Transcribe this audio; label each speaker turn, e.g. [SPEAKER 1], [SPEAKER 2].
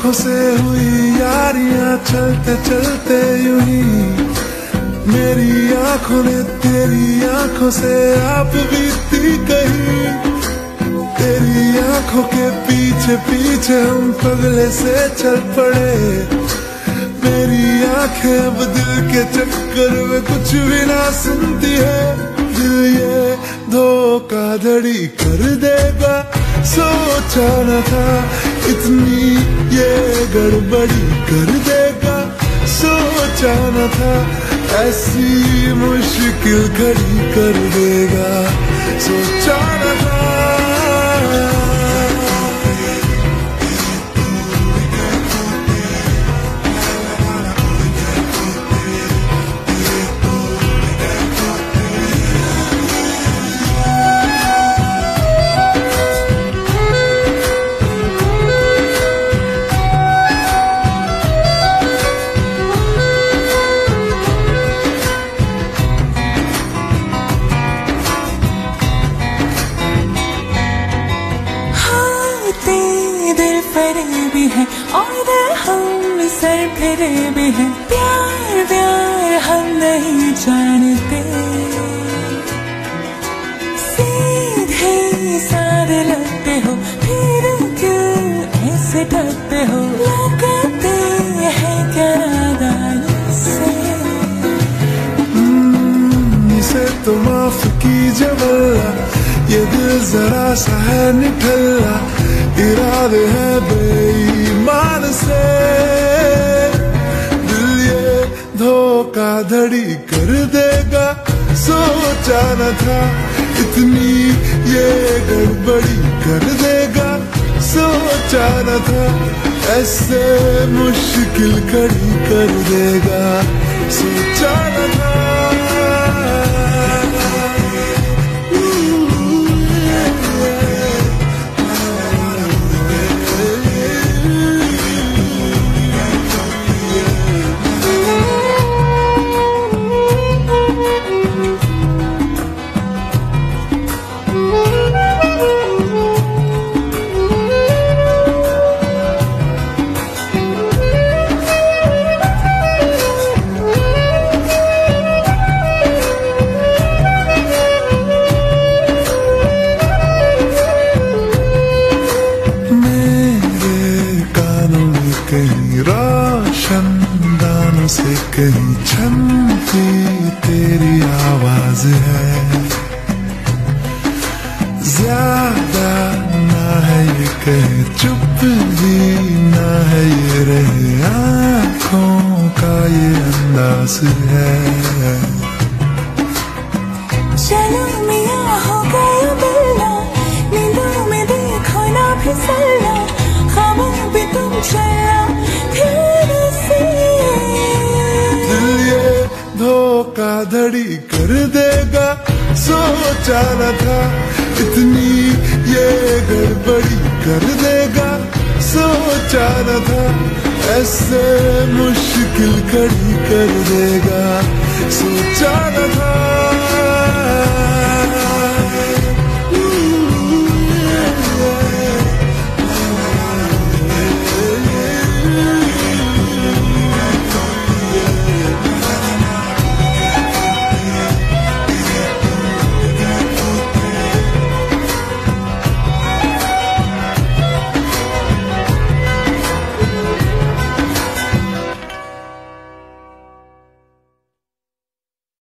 [SPEAKER 1] आंखों से हुई यारियां चलते चलते यूं ही मेरी आंखों ने तेरी आंखों से आप बीती कहीं। तेरी आंखों के पीछे पीछे हम पगले से चल पड़े। मेरी आंखें अब दिल के चक्कर में कुछ भी ना सुनती है। दिल ये धोखाधड़ी कर देगा, सोचा न था इतनी ये गड़बड़ी कर देगा। सोचा न था ऐसी मुश्किल खड़ी कर देगा, सोचा न था।
[SPEAKER 2] भी है और हम सर फिरे भी हैं। प्यार प्यार हम नहीं जानते, सीधे साधे लगते हो फिर क्यों ऐसे डरते हो। लगते हैं क्या नादानी से,
[SPEAKER 1] इसे तो माफ कीजिए वल्ला, ये दिल जरा सा है निठल्ला। इरादे है बेईमान से, दिल ये धोखाधड़ी कर देगा। सोचा न था इतनी ये गड़बड़ी कर देगा। सोचा न था ऐसे मुश्किल खड़ी कर देगा, सोचा न था। कहीं रोशनदानों से कहीं छनती तेरी आवाज है। ज्यादा ना है ये कहे चुप भी ना है ये रहे, आँखों का ये अंदाज है।
[SPEAKER 2] चलो मियाँ हो गया बिल्ला, नींदों में देखो ना फिसलना। ख्वाबों पे तुम चला फिर से,
[SPEAKER 1] दिल ये धोखाधड़ी कर देगा। सोचा न था इतनी ये गड़बड़ी कर देगा। सोचा न था ऐसे मुश्किल खड़ी कर देगा, सोचा न था।